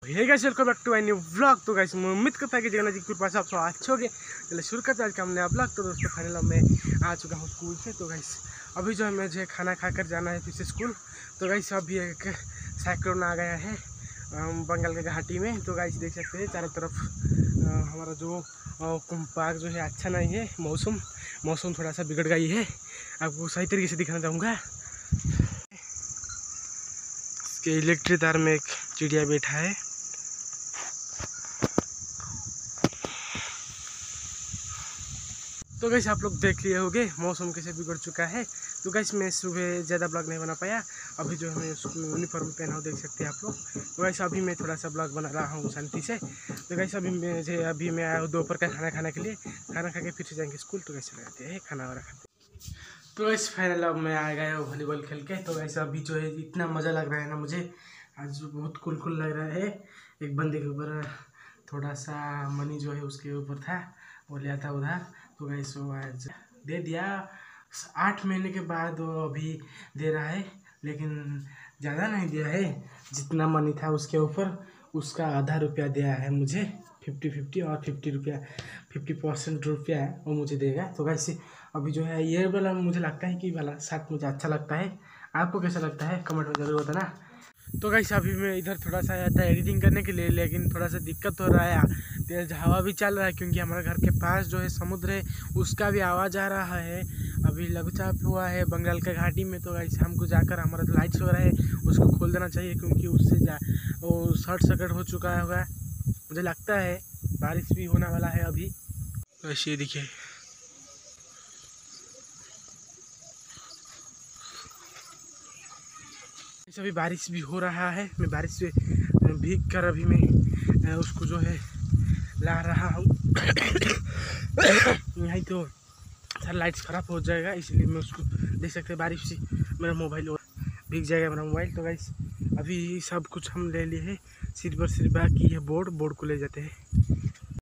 Hey guys welcome back to my new vlog. तो guys मैं उम्मीद करता है कि जगन्नाथ जी की कृपा से आप सब अच्छे होंगे। चलिए शुरू करते हैं आज का हम नया व्लॉग। तो दोस्तों फाइनल मैं आ चुका हूँ स्कूल से। तो गाइस अभी जो है मुझे खाना खाकर जाना है फिर से स्कूल। तो गाइस अभी एक साइक्लोन आ गया है बंगाल के घाटी में। तो गाइस देख सकते हैं चारों तरफ हमारा जो पार्क जो है अच्छा नहीं है। मौसम थोड़ा सा बिगड़ गई है। आपको सही तरीके से दिखाना चाहूँगा। इसके इलेक्ट्रिक तार में एक चिड़िया बैठा है। तो गाइस आप लोग देख लिए होंगे मौसम कैसे बिगड़ चुका है। तो गाइस मैं सुबह ज़्यादा ब्लॉग नहीं बना पाया। अभी जो है यूनिफॉर्म पहना हो देख सकते हैं आप लोग। तो गाइस अभी मैं थोड़ा सा ब्लॉग बना रहा हूँ शांति से। तो गाइस अभी मैं आया हूँ दोपहर का खाना खाने के लिए। खाना खा के फिर से जाएंगे स्कूल। तो कैसे रहते हैं खाना वाला खाते। तो गाइस फाइनल अब मैं आ गया हूँ वॉलीबॉल खेल के। तो गाइस अभी जो है इतना मज़ा लग रहा है ना मुझे। आज बहुत कुल लग रहा है। एक बंदे के ऊपर थोड़ा सा मनी जो है उसके ऊपर था, वो लिया था उधार। तो गाइस वो आज दे दिया। 8 महीने के बाद वो अभी दे रहा है, लेकिन ज़्यादा नहीं दिया है। जितना मनी था उसके ऊपर उसका आधा रुपया दिया है मुझे। 50-50 और 50% रुपया है वो मुझे देगा। तो गाइस अभी जो है ये वाला मुझे लगता है कि वाला शर्ट मुझे अच्छा लगता है। आपको कैसा लगता है कमेंट में जरूर बताना। तो गाइस अभी मैं इधर थोड़ा सा आया था एडिटिंग करने के लिए, लेकिन थोड़ा सा दिक्कत हो रहा है। तेज हवा भी चल रहा है क्योंकि हमारे घर के पास जो है समुद्र है, उसका भी आवाज़ आ रहा है। अभी लघुचाप हुआ है बंगाल के घाटी में। तो गाइस हमको जाकर हमारा जो लाइट्स हो रहा है उसको खोल देना चाहिए, क्योंकि उससे वो शॉर्ट सर्किट हो चुका होगा मुझे लगता है। बारिश भी होने वाला है अभी। वैसे देखिए अभी बारिश भी हो रहा है। मैं बारिश से भीग कर अभी मैं उसको जो है ला रहा हूँ। नहीं तो सारा लाइट्स ख़राब हो जाएगा, इसलिए मैं उसको देख सकते हैं बारिश से मेरा मोबाइल भीग जाएगा मेरा मोबाइल। तो गाइस अभी सब कुछ हम ले लिए हैं। सिर्फ बाकी है बोर्ड को ले जाते हैं।